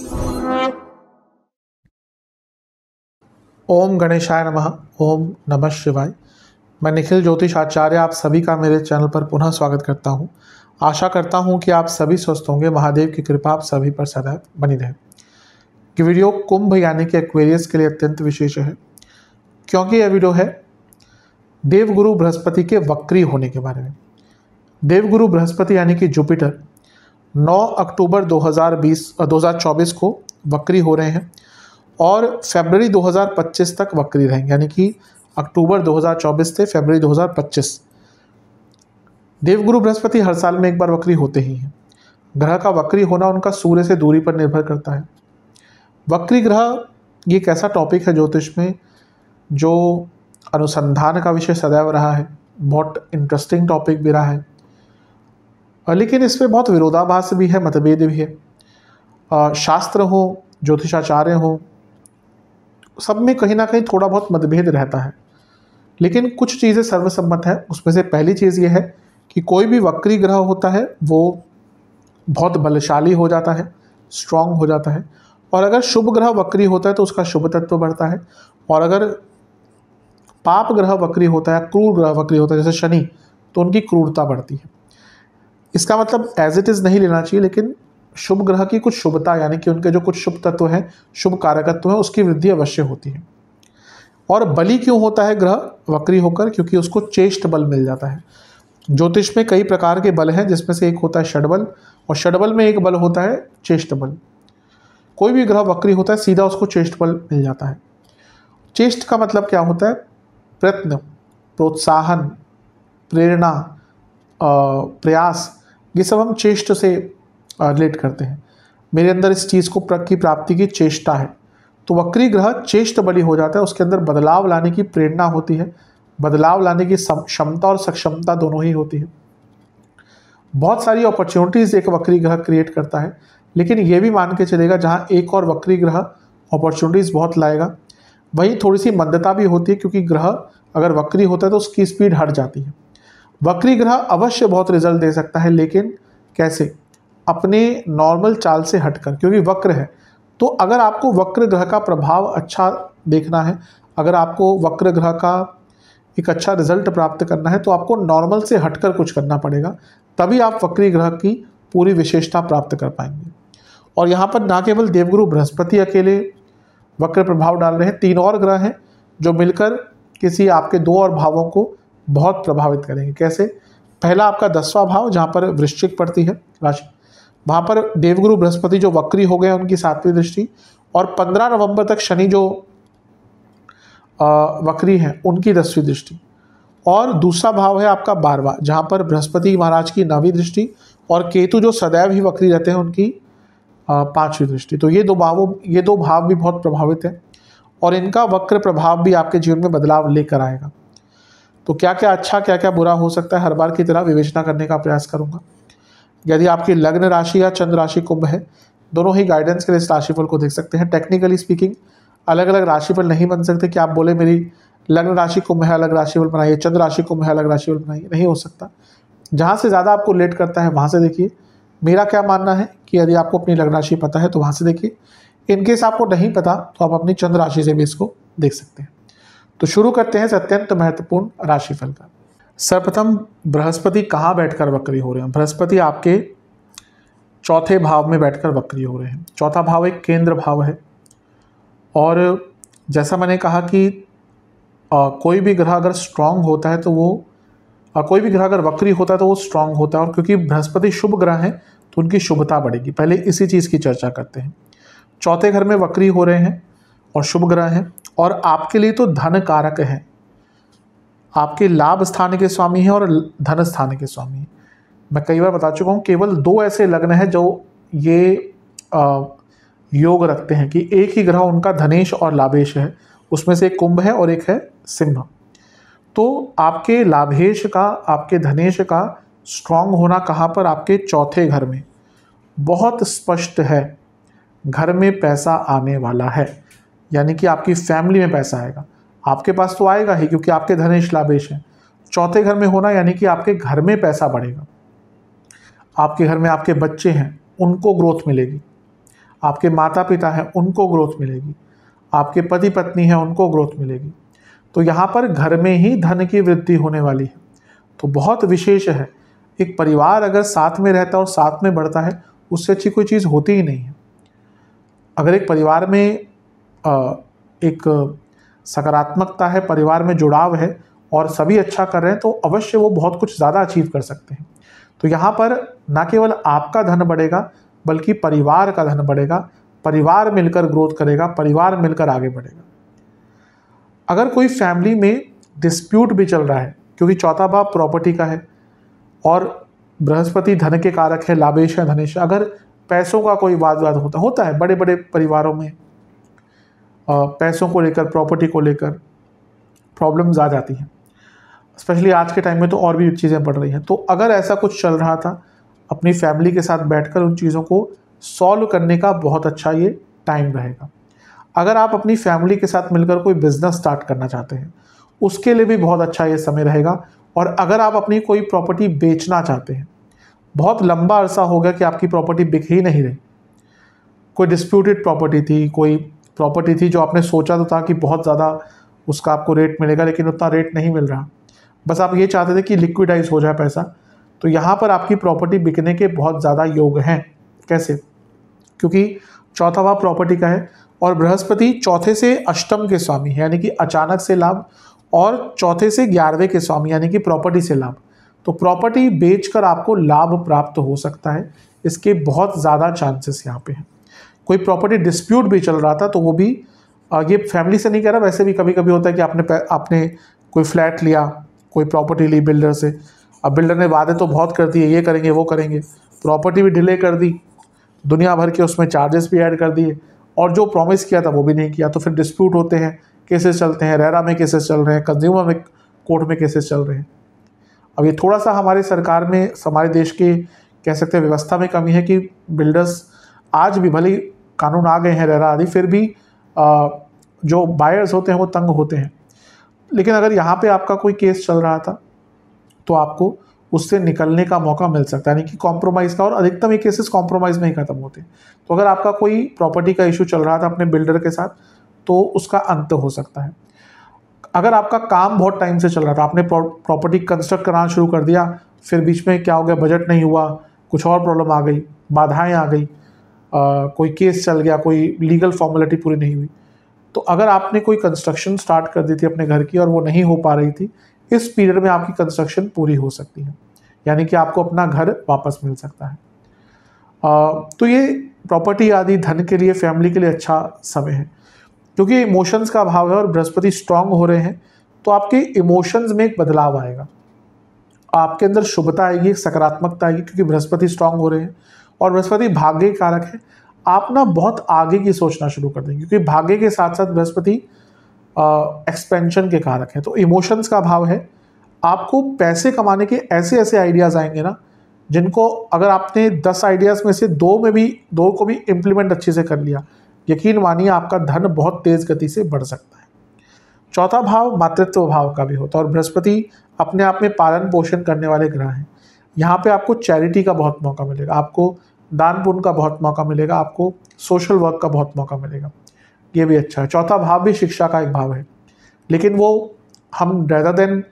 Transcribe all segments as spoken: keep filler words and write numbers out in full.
ओम गणेशाय नमः। ओम नमः शिवाय। मैं निखिल ज्योतिष आचार्य आप सभी का मेरे चैनल पर पुनः स्वागत करता हूं। आशा करता हूं कि आप सभी स्वस्थ होंगे। महादेव की कृपा आप सभी पर सदैव बनी रहे। ये वीडियो कुंभ यानी कि एक्वेरियस के लिए अत्यंत विशेष है, क्योंकि यह वीडियो है देवगुरु बृहस्पति के वक्री होने के बारे में। देवगुरु बृहस्पति यानी कि जुपिटर नौ अक्टूबर दो हज़ार बीस दो हज़ार चौबीस को वक्री हो रहे हैं और फरवरी दो हज़ार पच्चीस तक वक्री रहेंगे, यानी कि अक्टूबर दो हज़ार चौबीस से फरवरी दो हज़ार पच्चीस। देवगुरु बृहस्पति हर साल में एक बार वक्री होते ही हैं। ग्रह का वक्री होना उनका सूर्य से दूरी पर निर्भर करता है। वक्री ग्रह ये एक ऐसा टॉपिक है ज्योतिष में जो अनुसंधान का विषय सदैव रहा है, बहुत इंटरेस्टिंग टॉपिक भी रहा है, लेकिन इसमें बहुत विरोधाभास भी है, मतभेद भी है। शास्त्र हो, ज्योतिषाचार्य हो, सब में कहीं ना कहीं थोड़ा बहुत मतभेद रहता है, लेकिन कुछ चीज़ें सर्वसम्मत है। उसमें से पहली चीज़ ये है कि कोई भी वक्री ग्रह होता है वो बहुत बलशाली हो जाता है, स्ट्रांग हो जाता है। और अगर शुभ ग्रह वक्री होता है तो उसका शुभ तत्व बढ़ता है, और अगर पाप ग्रह वक्री होता है, क्रूर ग्रह वक्री होता है जैसे शनि, तो उनकी क्रूरता बढ़ती है। इसका मतलब एज इट इज़ नहीं लेना चाहिए, लेकिन शुभ ग्रह की कुछ शुभता यानी कि उनके जो कुछ शुभ तत्व हैं, शुभ कारकत्व हैं, उसकी वृद्धि अवश्य होती है। और बली क्यों होता है ग्रह वक्री होकर? क्योंकि उसको चेष्ट बल मिल जाता है। ज्योतिष में कई प्रकार के बल हैं, जिसमें से एक होता है षडबल, और षडबल में एक बल होता है चेष्ट बल। कोई भी ग्रह वक्री होता है सीधा उसको चेष्ट बल मिल जाता है। चेष्ट का मतलब क्या होता है? प्रयत्न, प्रोत्साहन, प्रेरणा, प्रयास, ये सब हम चेष्ट से रिलेट करते हैं। मेरे अंदर इस चीज़ को की प्राप्ति की चेष्टा है, तो वक्री ग्रह चेष्ट बली हो जाता है। उसके अंदर बदलाव लाने की प्रेरणा होती है, बदलाव लाने की क्षमता और सक्षमता दोनों ही होती है। बहुत सारी अपॉर्चुनिटीज़ एक वक्री ग्रह क्रिएट करता है, लेकिन ये भी मान के चलेगा जहाँ एक और वक्री ग्रह अपॉर्चुनिटीज़ बहुत लाएगा, वहीं थोड़ी सी मंदता भी होती है, क्योंकि ग्रह अगर वक्री होता है तो उसकी स्पीड हट जाती है। वक्री ग्रह अवश्य बहुत रिजल्ट दे सकता है, लेकिन कैसे? अपने नॉर्मल चाल से हटकर, क्योंकि वक्र है। तो अगर आपको वक्र ग्रह का प्रभाव अच्छा देखना है, अगर आपको वक्र ग्रह का एक अच्छा रिजल्ट प्राप्त करना है, तो आपको नॉर्मल से हटकर कुछ करना पड़ेगा, तभी आप वक्री ग्रह की पूरी विशेषता प्राप्त कर पाएंगे। और यहाँ पर ना केवल देवगुरु बृहस्पति अकेले वक्र प्रभाव डाल रहे हैं, तीन और ग्रह हैं जो मिलकर किसी आपके दो और भावों को बहुत प्रभावित करेंगे। कैसे? पहला आपका दसवां भाव, जहाँ पर वृश्चिक पड़ती है राशि, वहाँ पर देवगुरु बृहस्पति जो वक्री हो गए उनकी सातवीं दृष्टि, और पंद्रह नवंबर तक शनि जो वक्री हैं उनकी दसवीं दृष्टि। और दूसरा भाव है आपका बारहवां, जहाँ पर बृहस्पति महाराज की नवीं दृष्टि, और केतु जो सदैव ही वक्री रहते हैं उनकी पांचवी दृष्टि। तो ये दो भावों ये दो भाव भी बहुत प्रभावित हैं, और इनका वक्र प्रभाव भी आपके जीवन में बदलाव लेकर आएगा। तो क्या क्या अच्छा क्या क्या बुरा हो सकता है, हर बार की तरह विवेचना करने का प्रयास करूंगा। यदि आपकी लग्न राशि या चंद्र राशि कुंभ है, दोनों ही गाइडेंस के लिए इस राशिफल को देख सकते हैं। टेक्निकली स्पीकिंग अलग अलग राशिफल नहीं बन सकते कि आप बोले मेरी लग्न राशि कुंभ है अलग राशिफल बनाइए, चंद्र राशि कुंभ है अलग राशिफल बनाइए, नहीं हो सकता। जहाँ से ज़्यादा आपको रिलेट करता है वहाँ से देखिए। मेरा क्या मानना है कि यदि आपको अपनी लग्न राशि पता है तो वहाँ से देखिए, इनकेस आपको नहीं पता तो आप अपनी चंद्र राशि से भी इसको देख सकते हैं। तो शुरू करते हैं इस अत्यंत महत्वपूर्ण राशिफल का। सर्वप्रथम बृहस्पति कहाँ बैठकर वक्री हो रहे हैं? बृहस्पति आपके चौथे भाव में बैठकर वक्री हो रहे हैं। चौथा भाव एक केंद्र भाव है, और जैसा मैंने कहा कि आ, कोई भी ग्रह अगर स्ट्रांग होता है तो वो आ, कोई भी ग्रह अगर वक्री होता है तो वो स्ट्रांग होता है, और क्योंकि बृहस्पति शुभ ग्रह हैं तो उनकी शुभता बढ़ेगी। पहले इसी चीज़ की चर्चा करते हैं। चौथे घर में वक्री हो रहे हैं और शुभ ग्रह हैं, और आपके लिए तो धन कारक है, आपके लाभ स्थान के स्वामी हैं और धन स्थान के स्वामी हैं। मैं कई बार बता चुका हूँ, केवल दो ऐसे लग्न हैं जो ये आ, योग रखते हैं कि एक ही ग्रह उनका धनेश और लाभेश है। उसमें से एक कुंभ है और एक है सिंह। तो आपके लाभेश का, आपके धनेश का स्ट्रांग होना कहाँ पर? आपके चौथे घर में। बहुत स्पष्ट है, घर में पैसा आने वाला है, यानी कि आपकी फैमिली में पैसा आएगा। आपके पास तो आएगा ही, क्योंकि आपके धनेश लाभेश हैं। चौथे घर में होना यानी कि आपके घर में पैसा बढ़ेगा। आपके घर में आपके बच्चे हैं, उनको ग्रोथ मिलेगी। आपके माता पिता हैं उनको ग्रोथ मिलेगी, आपके पति पत्नी हैं उनको ग्रोथ मिलेगी। तो यहाँ पर घर में ही धन की वृद्धि होने वाली है, तो बहुत विशेष है। एक परिवार अगर साथ में रहता है और साथ में बढ़ता है, उससे अच्छी कोई चीज़ होती ही नहीं है। अगर एक परिवार में एक सकारात्मकता है, परिवार में जुड़ाव है और सभी अच्छा कर रहे हैं, तो अवश्य वो बहुत कुछ ज़्यादा अचीव कर सकते हैं। तो यहाँ पर ना केवल आपका धन बढ़ेगा बल्कि परिवार का धन बढ़ेगा, परिवार मिलकर ग्रोथ करेगा, परिवार मिलकर आगे बढ़ेगा। अगर कोई फैमिली में डिस्प्यूट भी चल रहा है, क्योंकि चौथा भाव प्रॉपर्टी का है और बृहस्पति धन के कारक है, लाभेश है, धनेश, अगर पैसों का कोई वाद विवाद होता होता है बड़े बड़े परिवारों में, पैसों को लेकर, प्रॉपर्टी को लेकर प्रॉब्लम्स आ जाती हैं। स्पेशली आज के टाइम में तो और भी चीज़ें बढ़ रही हैं। तो अगर ऐसा कुछ चल रहा था, अपनी फैमिली के साथ बैठकर उन चीज़ों को सॉल्व करने का बहुत अच्छा ये टाइम रहेगा। अगर आप अपनी फैमिली के साथ मिलकर कोई बिजनेस स्टार्ट करना चाहते हैं, उसके लिए भी बहुत अच्छा ये समय रहेगा। और अगर आप अपनी कोई प्रॉपर्टी बेचना चाहते हैं, बहुत लंबा अरसा हो गया कि आपकी प्रॉपर्टी बिक ही नहीं रही, कोई डिस्प्यूटेड प्रॉपर्टी थी, कोई प्रॉपर्टी थी जो आपने सोचा तो था कि बहुत ज़्यादा उसका आपको रेट मिलेगा, लेकिन उतना रेट नहीं मिल रहा, बस आप ये चाहते थे कि लिक्विडाइज हो जाए पैसा, तो यहाँ पर आपकी प्रॉपर्टी बिकने के बहुत ज़्यादा योग हैं। कैसे? क्योंकि चौथा भाव प्रॉपर्टी का है और बृहस्पति चौथे से अष्टम के स्वामी है, यानी कि अचानक से लाभ, और चौथे से ग्यारहवें के स्वामी यानी कि प्रॉपर्टी से लाभ। तो प्रॉपर्टी बेचकर आपको लाभ प्राप्त हो सकता है, इसके बहुत ज़्यादा चांसेस यहाँ पे हैं। कोई प्रॉपर्टी डिस्प्यूट भी चल रहा था तो वो भी, ये फैमिली से नहीं कह रहा, वैसे भी कभी कभी होता है कि आपने आपने कोई फ्लैट लिया, कोई प्रॉपर्टी ली बिल्डर से, अब बिल्डर ने वादे तो बहुत कर दिए, ये करेंगे वो करेंगे, प्रॉपर्टी भी डिले कर दी, दुनिया भर के उसमें चार्जेस भी ऐड कर दिए, और जो प्रॉमिस किया था वो भी नहीं किया। तो फिर डिस्प्यूट होते हैं, केसेस चलते हैं, रेरा में केसेस चल रहे हैं, कंज्यूमर में कोर्ट में केसेस चल रहे हैं। अब ये थोड़ा सा हमारे सरकार में, हमारे देश के कह सकते हैं व्यवस्था में कमी है कि बिल्डर्स आज भी, भले कानून आ गए हैं रेरा आदि, फिर भी आ, जो बायर्स होते हैं वो तंग होते हैं। लेकिन अगर यहाँ पे आपका कोई केस चल रहा था तो आपको उससे निकलने का मौका मिल सकता है, यानी कि कॉम्प्रोमाइज़ का, और अधिकतम ये केसेस कॉम्प्रोमाइज़ में ही खत्म होते हैं। तो अगर आपका कोई प्रॉपर्टी का इशू चल रहा था अपने बिल्डर के साथ, तो उसका अंत हो सकता है। अगर आपका काम बहुत टाइम से चल रहा था, आपने प्रॉपर्टी कंस्ट्रक्ट कराना शुरू कर दिया, फिर बीच में क्या हो गया, बजट नहीं हुआ, कुछ और प्रॉब्लम आ गई, बाधाएं आ गई, आ, कोई केस चल गया, कोई लीगल फॉर्मेलिटी पूरी नहीं हुई, तो अगर आपने कोई कंस्ट्रक्शन स्टार्ट कर दी थी अपने घर की और वो नहीं हो पा रही थी, इस पीरियड में आपकी कंस्ट्रक्शन पूरी हो सकती है, यानी कि आपको अपना घर वापस मिल सकता है। आ, तो ये प्रॉपर्टी आदि धन के लिए, फैमिली के लिए अच्छा समय है, क्योंकि इमोशंस का अभाव है और बृहस्पति स्ट्रांग हो रहे हैं, तो आपके इमोशंस में एक बदलाव आएगा, आपके अंदर शुभता आएगी, सकारात्मकता आएगी, क्योंकि बृहस्पति स्ट्रांग हो रहे हैं और बृहस्पति भाग्य कारक है। आप ना बहुत आगे की सोचना शुरू कर देंगे, क्योंकि भाग्य के साथ साथ बृहस्पति एक्सपेंशन के कारक है। तो इमोशंस का अभाव है, आपको पैसे कमाने के ऐसे ऐसे आइडियाज़ आएंगे ना, जिनको अगर आपने दस आइडियाज़ में से दो में भी दो को भी इम्प्लीमेंट अच्छे से कर लिया, यकीन मानिए आपका धन बहुत तेज़ गति से बढ़ सकता है। चौथा भाव मातृत्व भाव का भी होता है और बृहस्पति अपने आप में पालन पोषण करने वाले ग्रह हैं। यहाँ पे आपको चैरिटी का बहुत मौका मिलेगा, आपको दान पुण्य का बहुत मौका मिलेगा, आपको सोशल वर्क का बहुत मौका मिलेगा, ये भी अच्छा है। चौथा भाव भी शिक्षा का एक भाव है, लेकिन वो हम रेदर देन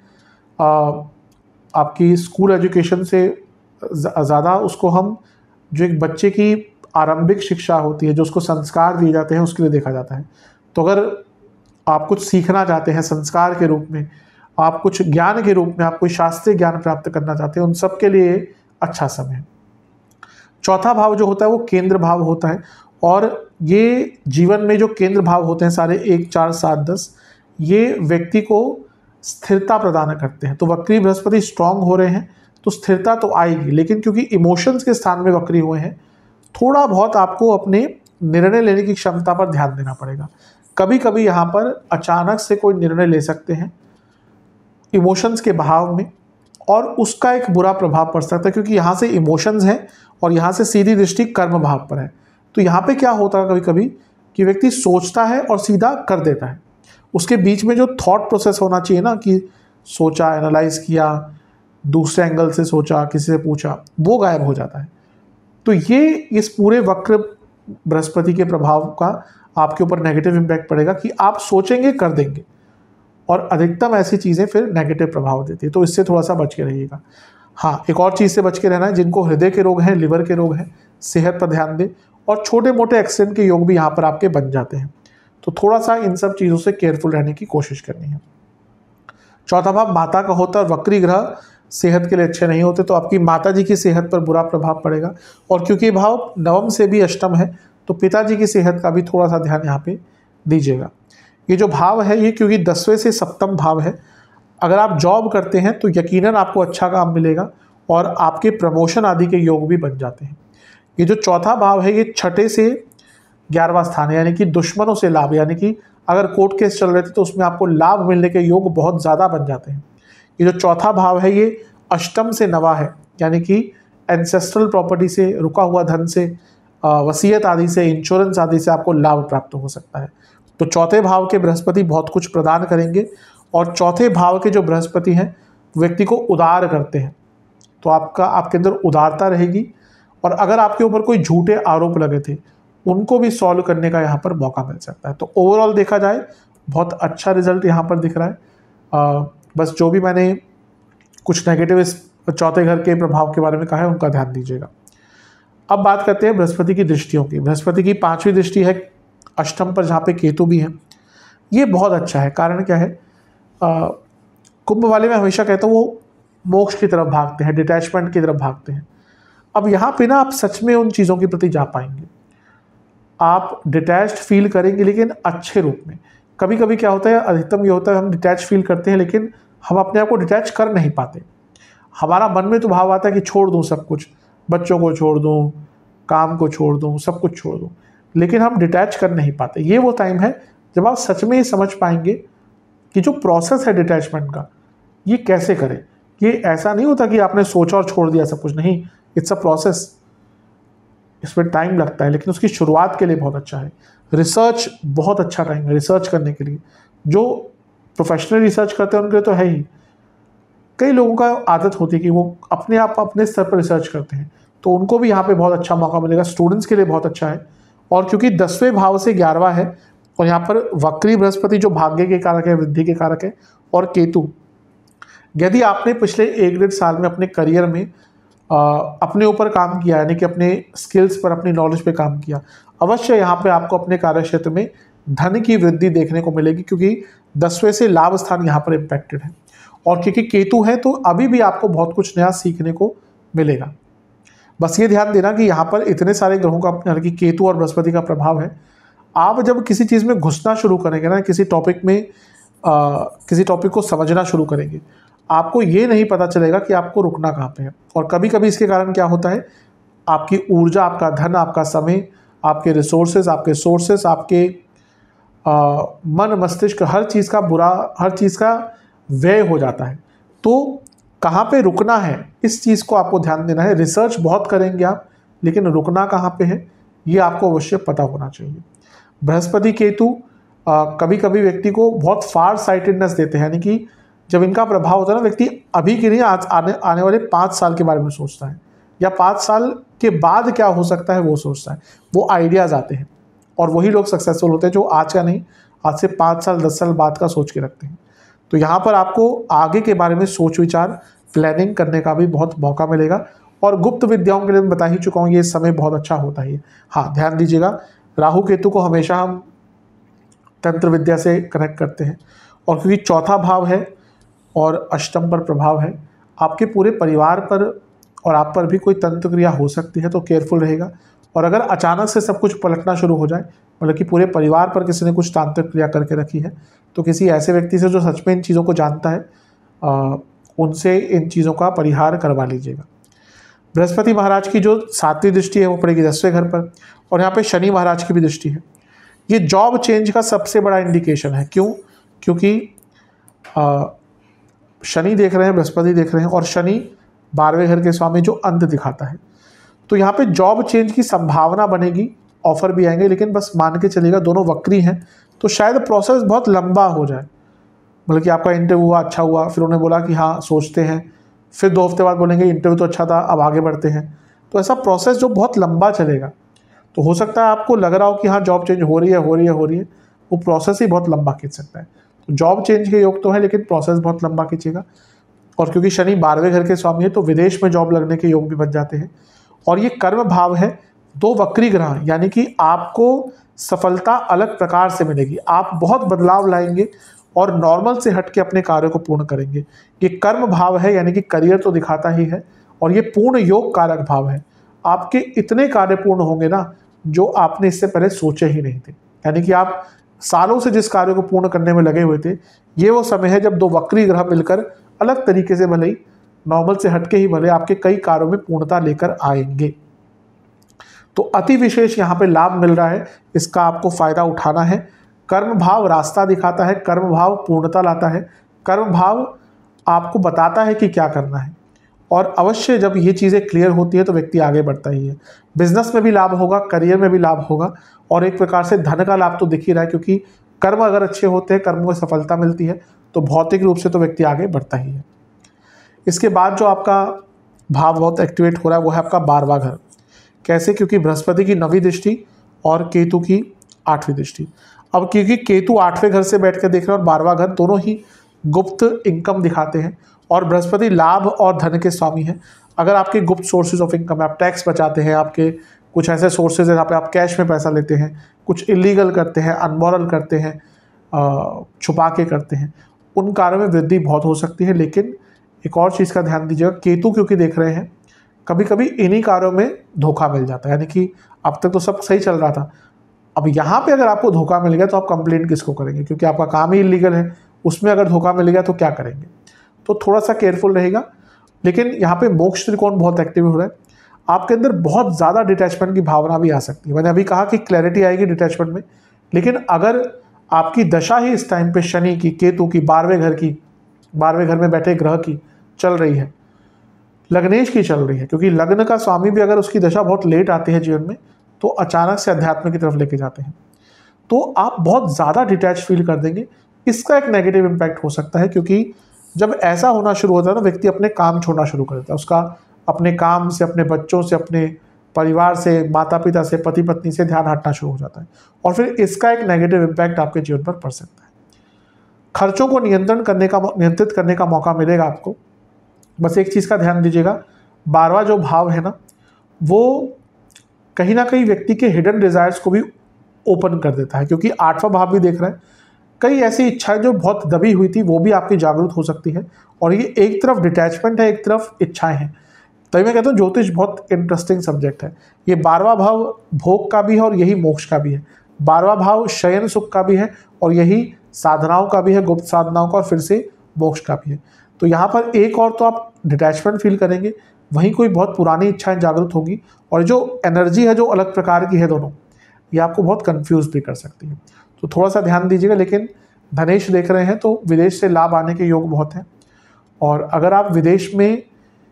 आपकी स्कूल एजुकेशन से ज़्यादा उसको हम, जो एक बच्चे की आरंभिक शिक्षा होती है, जो उसको संस्कार दिए जाते हैं, उसके लिए देखा जाता है। तो अगर आप कुछ सीखना चाहते हैं संस्कार के रूप में, आप कुछ ज्ञान के रूप में, आप कोई शास्त्रीय ज्ञान प्राप्त करना चाहते हैं, उन सब के लिए अच्छा समय है। चौथा भाव जो होता है वो केंद्र भाव होता है, और ये जीवन में जो केंद्र भाव होते हैं सारे, एक, चार, सात, दस, ये व्यक्ति को स्थिरता प्रदान करते हैं। तो वक्री बृहस्पति स्ट्रांग हो रहे हैं तो स्थिरता तो आएगी, लेकिन क्योंकि इमोशंस के स्थान में वक्री हुए हैं, थोड़ा बहुत आपको अपने निर्णय लेने की क्षमता पर ध्यान देना पड़ेगा। कभी कभी यहाँ पर अचानक से कोई निर्णय ले सकते हैं इमोशंस के बहाव में, और उसका एक बुरा प्रभाव पड़ सकता है, क्योंकि यहाँ से इमोशंस हैं और यहाँ से सीधी दृष्टि कर्म भाव पर है। तो यहाँ पे क्या होता है कभी कभी कि व्यक्ति सोचता है और सीधा कर देता है, उसके बीच में जो थॉट प्रोसेस होना चाहिए ना, कि सोचा, एनालाइज किया, दूसरे एंगल से सोचा, किसी से पूछा, वो गायब हो जाता है। तो ये इस पूरे वक्र बृहस्पति के प्रभाव का आपके ऊपर नेगेटिव इम्पैक्ट पड़ेगा कि आप सोचेंगे कर देंगे, और अधिकतम ऐसी चीज़ें फिर नेगेटिव प्रभाव देती है, तो इससे थोड़ा सा बच के रहिएगा। हाँ, एक और चीज़ से बच के रहना है, जिनको हृदय के रोग हैं, लिवर के रोग हैं, सेहत पर ध्यान दें, और छोटे मोटे एक्सीडेंट के योग भी यहाँ पर आपके बन जाते हैं, तो थोड़ा सा इन सब चीज़ों से केयरफुल रहने की कोशिश करनी है। चौथा भाव माता का होता है, वक्री ग्रह सेहत के लिए अच्छे नहीं होते, तो आपकी माता जी की सेहत पर बुरा प्रभाव पड़ेगा, और क्योंकि ये भाव नवम से भी अष्टम है, तो पिताजी की सेहत का भी थोड़ा सा ध्यान यहाँ पे दीजिएगा। ये जो भाव है ये क्योंकि दसवें से सप्तम भाव है, अगर आप जॉब करते हैं तो यकीनन आपको अच्छा काम मिलेगा और आपके प्रमोशन आदि के योग भी बन जाते हैं। ये जो चौथा भाव है ये छठे से ग्यारहवां स्थान है, यानी कि दुश्मनों से लाभ, यानी कि अगर कोर्ट केस चल रहे थे तो उसमें आपको लाभ मिलने के योग बहुत ज़्यादा बन जाते हैं। ये जो चौथा भाव है ये अष्टम से नवा है, यानी कि एंसेस्ट्रल प्रॉपर्टी से, रुका हुआ धन से, वसीयत आदि से, इंश्योरेंस आदि से आपको लाभ प्राप्त हो सकता है। तो चौथे भाव के बृहस्पति बहुत कुछ प्रदान करेंगे, और चौथे भाव के जो बृहस्पति हैं व्यक्ति को उदार करते हैं, तो आपका आपके अंदर उदारता रहेगी, और अगर आपके ऊपर कोई झूठे आरोप लगे थे उनको भी सॉल्व करने का यहाँ पर मौका मिल सकता है। तो ओवरऑल देखा जाए बहुत अच्छा रिजल्ट यहाँ पर दिख रहा है। आ, बस जो भी मैंने कुछ नेगेटिव इस चौथे घर के प्रभाव के बारे में कहा है उनका ध्यान दीजिएगा। अब बात करते हैं बृहस्पति की दृष्टियों की। बृहस्पति की पांचवी दृष्टि है अष्टम पर, जहाँ पे केतु भी है। ये बहुत अच्छा है, कारण क्या है, आ, कुंभ वाले मैं हमेशा कहता हूँ वो मोक्ष की तरफ भागते हैं, डिटैचमेंट की तरफ भागते हैं। अब यहाँ पे ना आप सच में उन चीज़ों के प्रति जा पाएंगे, आप डिटैच्ड फील करेंगे, लेकिन अच्छे रूप में। कभी कभी क्या होता है, अधिकतम ये होता है हम डिटैच फील करते हैं लेकिन हम अपने आप को डिटैच कर नहीं पाते। हमारा मन में तो भाव आता है कि छोड़ दूँ सब कुछ, बच्चों को छोड़ दूँ, काम को छोड़ दूँ, सब कुछ छोड़ दूँ, लेकिन हम डिटैच कर नहीं पाते। ये वो टाइम है जब आप सच में ये समझ पाएंगे कि जो प्रोसेस है डिटैचमेंट का ये कैसे करें। ये ऐसा नहीं होता कि आपने सोचा और छोड़ दिया सब कुछ, नहीं, इट्स अ प्रोसेस, इसमें टाइम लगता है, लेकिन उसकी शुरुआत के लिए बहुत अच्छा है। रिसर्च बहुत अच्छा टाइम है रिसर्च करने के लिए। जो प्रोफेशनल रिसर्च करते हैं उनके लिए तो है ही, कई लोगों का आदत होती है कि वो अपने आप अपने स्तर पर रिसर्च करते हैं, तो उनको भी यहाँ पे बहुत अच्छा मौका मिलेगा। स्टूडेंट्स के लिए बहुत अच्छा है, और क्योंकि दसवें भाव से ग्यारहवां है, और यहाँ पर वक्री बृहस्पति जो भाग्य के कारक है, वृद्धि के कारक है, और केतु, यदि आपने पिछले एक डेढ़ साल में अपने करियर में आ, अपने ऊपर काम किया, यानी कि अपने स्किल्स पर, अपनी नॉलेज पे काम किया, अवश्य यहाँ पे आपको अपने कार्य क्षेत्र में धन की वृद्धि देखने को मिलेगी, क्योंकि दसवें से लाभ स्थान यहाँ पर इम्पैक्टेड है, और क्योंकि केतु है तो अभी भी आपको बहुत कुछ नया सीखने को मिलेगा। बस ये ध्यान देना कि यहाँ पर इतने सारे ग्रहों का, यानी कि केतु और बृहस्पति का प्रभाव है। आप जब किसी चीज़ में घुसना शुरू करेंगे ना, किसी टॉपिक में आ, किसी टॉपिक को समझना शुरू करेंगे, आपको ये नहीं पता चलेगा कि आपको रुकना कहाँ पे है। और कभी कभी इसके कारण क्या होता है, आपकी ऊर्जा, आपका धन, आपका समय, आपके रिसोर्सेज, आपके सोर्सेस, आपके आ, मन मस्तिष्क, हर चीज़ का बुरा, हर चीज़ का व्यय हो जाता है। तो कहाँ पे रुकना है, इस चीज़ को आपको ध्यान देना है। रिसर्च बहुत करेंगे आप, लेकिन रुकना कहाँ पे है ये आपको अवश्य पता होना चाहिए। बृहस्पति केतु कभी कभी व्यक्ति को बहुत फार साइटेडनेस देते हैं, यानी कि जब इनका प्रभाव होता है ना, व्यक्ति अभी के लिए आज आने आने वाले पाँच साल के बारे में सोचता है, या पाँच साल के बाद क्या हो सकता है वो सोचता है, वो आइडियाज़ आते हैं, और वही लोग सक्सेसफुल होते हैं जो आज का नहीं, आज से पाँच साल दस साल बाद का सोच के रखते हैं। तो यहाँ पर आपको आगे के बारे में सोच विचार, प्लानिंग करने का भी बहुत मौका मिलेगा। और गुप्त विद्याओं के लिए मैं बता ही चुका हूँ, ये समय बहुत अच्छा होता है। हाँ, ध्यान दीजिएगा, राहु केतु को हमेशा हम तंत्र विद्या से कनेक्ट करते हैं, और क्योंकि चौथा भाव है और अष्टम पर प्रभाव है, आपके पूरे परिवार पर और आप पर भी कोई तंत्र क्रिया हो सकती है, तो केयरफुल रहेगा। और अगर अचानक से सब कुछ पलटना शुरू हो जाए, मतलब कि पूरे परिवार पर किसी ने कुछ तांत्रिक क्रिया करके रखी है, तो किसी ऐसे व्यक्ति से जो सच में इन चीज़ों को जानता है, आ, उनसे इन चीज़ों का परिहार करवा लीजिएगा। बृहस्पति महाराज की जो सातवीं दृष्टि है वो पड़ेगी दसवें घर पर, और यहाँ पे शनि महाराज की भी दृष्टि है। ये जॉब चेंज का सबसे बड़ा इंडिकेशन है। क्यों? क्योंकि आ, शनि देख रहे हैं, बृहस्पति देख रहे हैं, और शनि बारहवें घर के स्वामी जो अंत दिखाता है, तो यहाँ पे जॉब चेंज की संभावना बनेगी, ऑफर भी आएंगे, लेकिन बस मान के चलेगा दोनों वक्री हैं, तो शायद प्रोसेस बहुत लंबा हो जाए। मतलब कि आपका इंटरव्यू हुआ, अच्छा हुआ, फिर उन्होंने बोला कि हाँ सोचते हैं, फिर दो हफ्ते बाद बोलेंगे इंटरव्यू तो अच्छा था, अब आगे बढ़ते हैं, तो ऐसा प्रोसेस जो बहुत लंबा चलेगा। तो हो सकता है आपको लग रहा हो कि हाँ जॉब चेंज हो रही है हो रही है हो रही है, वो प्रोसेस ही बहुत लंबा खींच सकता है। तो जॉब चेंज के योग तो है, लेकिन प्रोसेस बहुत लंबा खींचेगा। और क्योंकि शनि बारहवें घर के स्वामी है, तो विदेश में जॉब लगने के योग भी बन जाते हैं। और ये कर्म भाव है, दो वक्री ग्रह, यानी कि आपको सफलता अलग प्रकार से मिलेगी। आप बहुत बदलाव लाएंगे और नॉर्मल से हट के अपने कार्यों को पूर्ण करेंगे। ये कर्म भाव है, यानी कि करियर तो दिखाता ही है, और ये पूर्ण योग कारक भाव है। आपके इतने कार्य पूर्ण होंगे ना जो आपने इससे पहले सोचे ही नहीं थे। यानी कि आप सालों से जिस कार्य को पूर्ण करने में लगे हुए थे, ये वो समय है जब दो वक्री ग्रह मिलकर अलग तरीके से, भले ही नॉर्मल से हटके ही भले, आपके कई कार्यों में पूर्णता लेकर आएंगे। तो अति विशेष यहाँ पे लाभ मिल रहा है, इसका आपको फायदा उठाना है। कर्म भाव रास्ता दिखाता है, कर्म भाव पूर्णता लाता है, कर्म भाव आपको बताता है कि क्या करना है। और अवश्य जब ये चीज़ें क्लियर होती है तो व्यक्ति आगे बढ़ता ही है। बिजनेस में भी लाभ होगा, करियर में भी लाभ होगा, और एक प्रकार से धन का लाभ तो दिख ही रहा है, क्योंकि कर्म अगर अच्छे होते हैं, कर्म में सफलता मिलती है, तो भौतिक रूप से तो व्यक्ति आगे बढ़ता ही है। इसके बाद जो आपका भाव बहुत एक्टिवेट हो रहा है वो है आपका बारहवां घर। कैसे? क्योंकि बृहस्पति की नवीं दृष्टि और केतु की आठवीं दृष्टि। अब क्योंकि केतु आठवें घर से बैठ कर देख रहे हैं और बारहवां घर, दोनों ही गुप्त इनकम दिखाते हैं, और बृहस्पति लाभ और धन के स्वामी हैं। अगर आपके गुप्त सोर्सेज ऑफ इनकम, आप टैक्स बचाते हैं, आपके कुछ ऐसे सोर्सेज हैं जहाँ पे आप कैश में पैसा लेते हैं, कुछ इलीगल करते हैं, अनमोरल करते हैं, छुपा के करते हैं, उन कार्यों में वृद्धि बहुत हो सकती है। लेकिन एक और चीज़ का ध्यान दीजिएगा, केतु क्योंकि देख रहे हैं, कभी कभी इन्हीं कार्यों में धोखा मिल जाता है। यानी कि अब तक तो सब सही चल रहा था, अब यहाँ पे अगर आपको धोखा मिल गया तो आप कंप्लेंट किसको करेंगे, क्योंकि आपका काम ही इलीगल है, उसमें अगर धोखा मिल गया तो क्या करेंगे। तो थोड़ा सा केयरफुल रहेगा। लेकिन यहाँ पे मोक्ष त्रिकोण बहुत एक्टिव हो रहा है, आपके अंदर बहुत ज़्यादा डिटैचमेंट की भावना भी आ सकती है। मैंने अभी कहा कि क्लैरिटी आएगी डिटैचमेंट में, लेकिन अगर आपकी दशा ही इस टाइम पे शनि की, केतु की, बारहवें घर की, बारहवें घर में बैठे ग्रह की चल रही है, लग्नेश की चल रही है, क्योंकि लग्न का स्वामी भी अगर उसकी दशा बहुत लेट आती है जीवन में तो अचानक से अध्यात्म की तरफ लेके जाते हैं, तो आप बहुत ज़्यादा डिटैच फील कर देंगे। इसका एक नेगेटिव इम्पैक्ट हो सकता है, क्योंकि जब ऐसा होना शुरू होता है ना, व्यक्ति अपने काम छोड़ना शुरू कर देता है। उसका अपने काम से, अपने बच्चों से, अपने परिवार से, माता पिता से, पति पत्नी से ध्यान हटना शुरू हो जाता है, और फिर इसका एक नेगेटिव इम्पैक्ट आपके जीवन पर पड़ सकता है। खर्चों को नियंत्रण करने का नियंत्रित करने का मौका मिलेगा आपको। बस एक चीज़ का ध्यान दीजिएगा, बारहवां जो भाव है ना, वो कहीं ना कहीं व्यक्ति के हिडन डिज़ायर्स को भी ओपन कर देता है, क्योंकि आठवां भाव भी देख रहा है। कई ऐसी इच्छाएं जो बहुत दबी हुई थी वो भी आपकी जागरूक हो सकती है, और ये एक तरफ डिटैचमेंट है, एक तरफ इच्छाएं हैं। तभी मैं कहता हूँ ज्योतिष बहुत इंटरेस्टिंग सब्जेक्ट है। ये बारहवां भाव भोग का भी है और यही मोक्ष का भी है। बारहवां भाव शयन सुख का भी है और यही साधनाओं का भी है, गुप्त साधनाओं का, और फिर से मोक्ष का भी है। तो यहाँ पर एक और तो आप डिटैचमेंट फील करेंगे, वहीं कोई बहुत पुरानी इच्छाएं जागृत होंगी, और जो एनर्जी है जो अलग प्रकार की है दोनों, ये आपको बहुत कंफ्यूज भी कर सकती है। तो थोड़ा सा ध्यान दीजिएगा। लेकिन धनेश देख रहे हैं तो विदेश से लाभ आने के योग बहुत हैं, और अगर आप विदेश में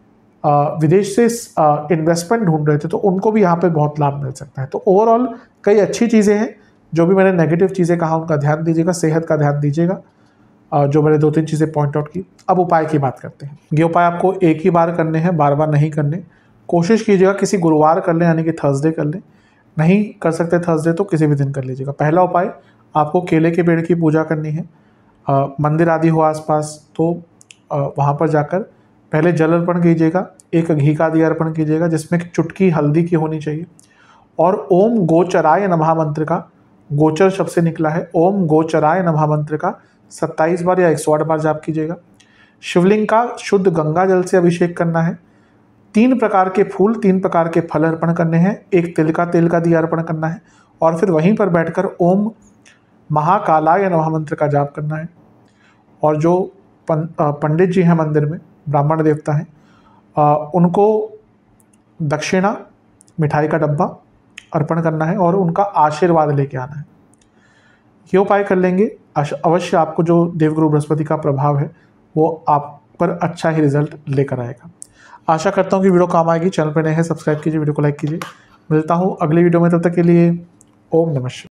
आ, विदेश से इन्वेस्टमेंट ढूंढ रहे थे तो उनको भी यहाँ पे बहुत लाभ मिल सकता है। तो ओवरऑल कई अच्छी चीज़ें हैं। जो भी मैंने नेगेटिव चीज़ें कहा उनका ध्यान दीजिएगा, सेहत का ध्यान दीजिएगा, जो मैंने दो तीन चीज़ें पॉइंट आउट की। अब उपाय की बात करते हैं। ये उपाय आपको एक ही बार करने हैं, बार बार नहीं करने। कोशिश कीजिएगा किसी गुरुवार कर लें, यानी कि थर्सडे कर लें। नहीं कर सकते थर्सडे तो किसी भी दिन कर लीजिएगा। पहला उपाय, आपको केले के पेड़ की पूजा करनी है। आ, मंदिर आदि हो आसपास तो आ, वहाँ पर जाकर पहले जल अर्पण कीजिएगा, एक घी का दिया अर्पण कीजिएगा जिसमें चुटकी हल्दी की होनी चाहिए, और ओम गोचराय नमः मंत्र का, गोचर शब्द से निकला है, ओम गोचराय नमः मंत्र का सत्ताईस बार या एक सौ आठ बार जाप कीजिएगा। शिवलिंग का शुद्ध गंगा जल से अभिषेक करना है। तीन प्रकार के फूल, तीन प्रकार के फल अर्पण करने हैं, एक तिल का तेल का दिया अर्पण करना है, और फिर वहीं पर बैठकर ओम महाकालाय नमः मंत्र का जाप करना है। और जो पंडित जी हैं मंदिर में, ब्राह्मण देवता हैं, उनको दक्षिणा, मिठाई का डब्बा अर्पण करना है और उनका आशीर्वाद लेके आना है। ये उपाय कर लेंगे, अवश्य आपको जो देवगुरु बृहस्पति का प्रभाव है वो आप पर अच्छा ही रिजल्ट लेकर आएगा। आशा करता हूँ कि वीडियो काम आएगी। चैनल पर नए हैं सब्सक्राइब कीजिए, वीडियो को लाइक कीजिए। मिलता हूँ अगली वीडियो में, तब तक के लिए ओम नमः शिवाय।